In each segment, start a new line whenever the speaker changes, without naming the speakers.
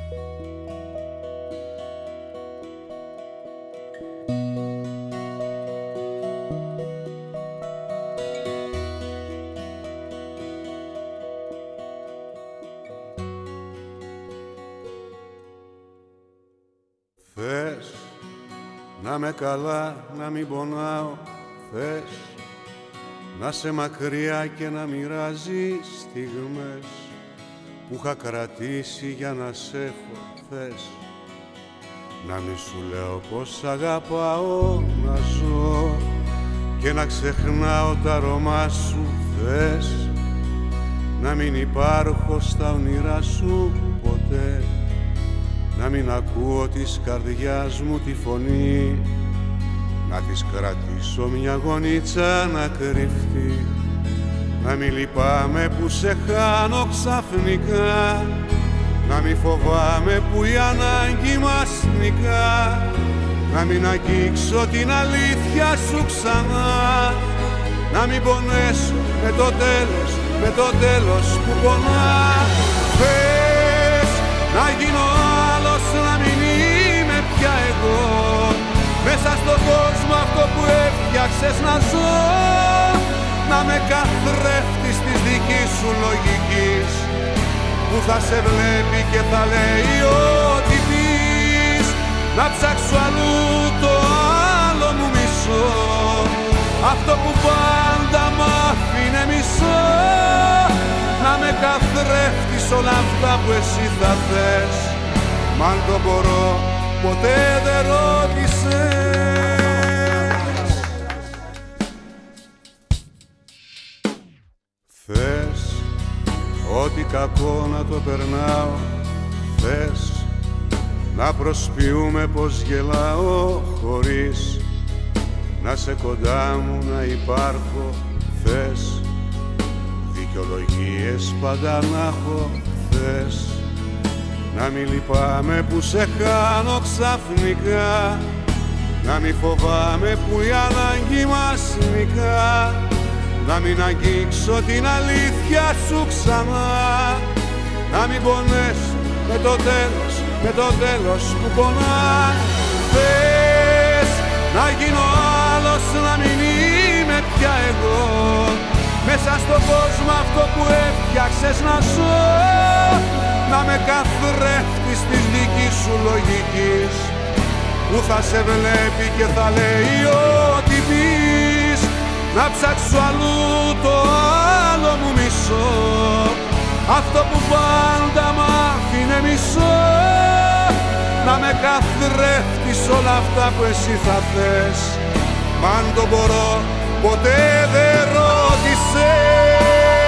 Θες να με καλά, να μην πονάω, θες να σε μακριά και να μοιράζει στιγμές που είχα κρατήσει για να σ' έχω, θες να μη σου λέω πως αγαπάω, να ζω και να ξεχνάω τα αρώμα σου, θες να μην υπάρχω στα όνειρά σου ποτέ, να μην ακούω της καρδιάς μου τη φωνή, να της κρατήσω μια γωνίτσα να κρυφτεί, να μην λυπάμαι που σε χάνω ξαφνικά, να μην φοβάμαι που η ανάγκη μας νικά, να μην αγγίξω την αλήθεια σου ξανά, να μην πονέσω με το τέλος που πονά. Θες να γίνω άλλος, να μην είμαι πια εγώ, μέσα στον κόσμο αυτό που έφτιαξες να ζω, να με καθρέφτης της δικής σου λογικής, που θα σε βλέπει και θα λέει ό,τι πεις, να ψάξω αλλού το άλλο μου μισό, αυτό που πάντα μ' άφηνε μισό, να με καθρέφτεις όλα αυτά που εσύ θα θες, μ' αν το μπορώ ποτέ δεν ρώτησες. Θες ό,τι κακό να το περνάω, θες να προσποιούμε πως γελάω χωρίς να σε κοντά μου να υπάρχω, θες δικαιολογίες πάντα να έχω, θες να μην λυπάμαι που σε χάνω ξαφνικά, να μην φοβάμαι που η ανάγκη μας νικά, να μην αγγίξω την αλήθεια σου ξανά, να μην πονέσω με το τέλος που πονά. Θες να γίνω άλλος, να μην είμαι πια εγώ, μέσα στον κόσμο αυτό που έφτιαξες να ζω, να με καθρέφτεις της δικής σου λογικής, που θα σε βλέπει και θα λέει ό,τι πεις, να ψάξω αλλού το άλλο μου μισό, αυτό που πάντα μ' άφηνε μισό, να με καθρέφτεις όλα αυτά που εσύ θα θες, μ' αν το μπορώ ποτέ δεν ρώτησες.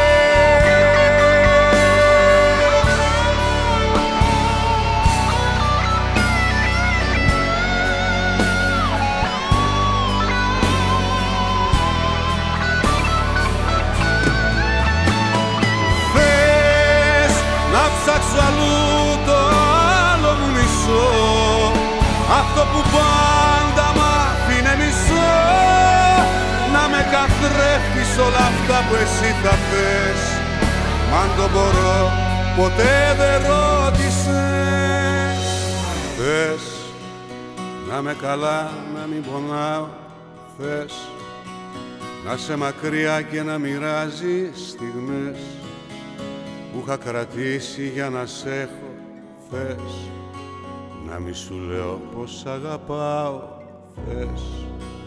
Ψάξω αλλού το άλλο μου μισό, αυτό που πάντα μ' άφηνε μισό, να με καθρέφτεις όλα αυτά που εσύ θα θες, μ' αν το μπορώ ποτέ δεν ρώτησες. Θες να με καλά, να μην πονάω, θες να σε μακριά και να μοιράζει στιγμές που είχα κρατήσει για να σ' έχω, θες να μη σου λέω πως αγαπάω, θες